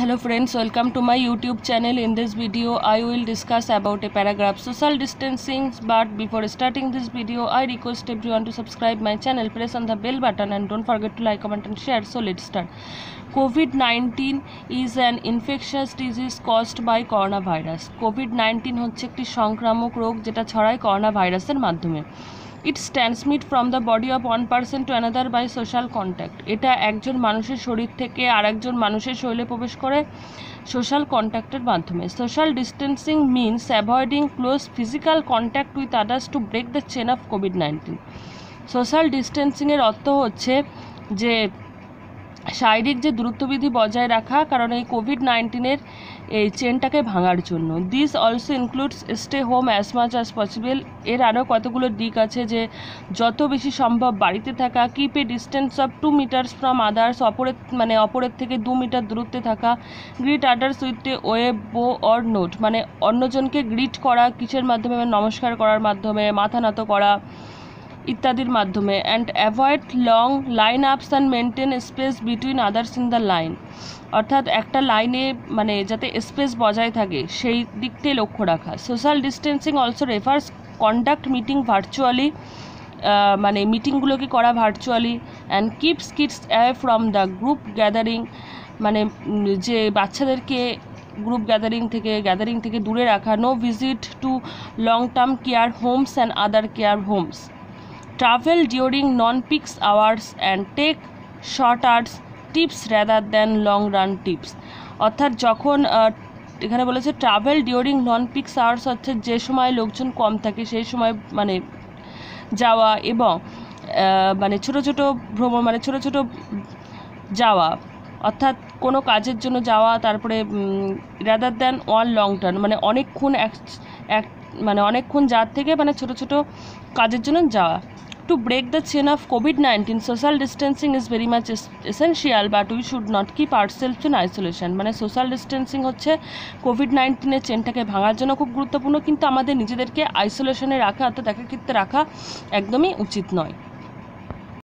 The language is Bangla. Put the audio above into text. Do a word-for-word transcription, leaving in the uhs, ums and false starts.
Hello friends, welcome to my YouTube channel. In this video I will discuss about a paragraph social distancing, but before starting this video I request everyone to subscribe my channel, press on the bell button and don't forget to like, comment and share. So let's start. COVID nineteen is an infectious disease caused by coronavirus. COVID nineteen হচ্ছে একটি সংক্রামক রোগ যেটা ছড়ায় করোনা ভাইরাসের মাধ্যমে। It's transmit from the body of one person to another by social contact. এটা একজন মানুষের শরীর থেকে আরেকজন মানুষের শরীরে প্রবেশ করে সোশ্যাল কন্ট্যাক্টের মাধ্যমে। Social distancing means avoiding close physical contact with others to break the chain of COVID nineteen. Social ডিস্টেন্সিংয়ের অর্থ হচ্ছে যে শারীরিক যে দূরত্ববিধি বজায় রাখা, কারণ এই কোভিড নাইন্টিনের এই চেনটাকে ভাঙার জন্য। This also includes stay home as much as possible. এর আরও কতগুলো দিক আছে, যে যত বেশি সম্ভব বাড়িতে থাকা, keep a distance of two metres from others, অপরের মানে অপরের থেকে দু মিটার দূরত্বে থাকা, greet others with a wave bow or nod, মানে অন্যজনকে গ্রিট করা কিসের মাধ্যমে, নমস্কার করার মাধ্যমে, মাথা নত করা ইত্যাদির মাধ্যমে। And avoid long line ups and maintain space between others in the line, অর্থাৎ একটা লাইনে মানে যাতে স্পেস বজায় থাকে সেই দিকটাই লক্ষ্য রাখা। Social distancing also refers conduct meeting virtually, মানে মিটিংগুলোকে করা virtually. And keeps kids away from the group gathering, মানে যে বাচ্চাদেরকে গ্রুপ গ্যাদারিং থেকে গ্যাদারিং থেকে দূরে রাখা। No visit to long term care homes and other care homes. Travel during non-peak hours and take short hours tips rather than long run tips, অর্থাৎ যখন এখানে বলেছে travel during non peak hours, হচ্ছে যে সময় লোকজন কম থাকে সেই সময় মানে যাওয়া, এবং মানে ছোটো ছোটো ভ্রমণ মানে ছোটো ছোটো যাওয়া, অর্থাৎ কোনো কাজের জন্য যাওয়া। তারপরে rather than one long term, মানে অনেকক্ষণ এক এক মানে অনেকক্ষণ যার থেকে মানে ছোটো ছোটো কাজের জন্য যাওয়া। To break the chain of COVID nineteen, social distancing is very much essential, but we should not keep ourselves in isolation. মানে সোশ্যাল ডিস্টেন্সিং হচ্ছে কোভিড নাইন্টিনের চেনটাকে ভাঙার জন্য খুব গুরুত্বপূর্ণ, কিন্তু আমাদের নিজেদেরকে আইসোলেশনে রাখা অর্থাৎ একাকিত্বে রাখা একদমই উচিত নয়।